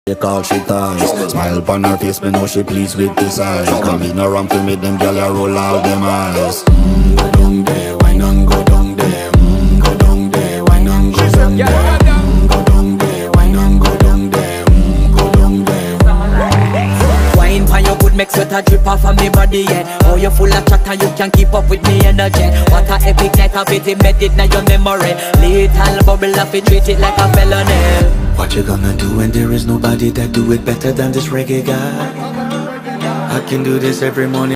She call she ties. Smile upon her face, me know she pleased with this eyes. Coming around to make them gyal a roll out them eyes. Go down there, wine and go down there. Go down there, wine and go down there. Go down there, wine and go down there. Go down there. Wine pan your good make sweat a drip off of me body, yeah. Oh, you full of chatter, you can keep up with me energy. What a epic night of it, embedded in your memory. Little bubble of it, treat it like a felony. What you gonna do when there is nobody that do it better than this reggae guy? I can do this every morning.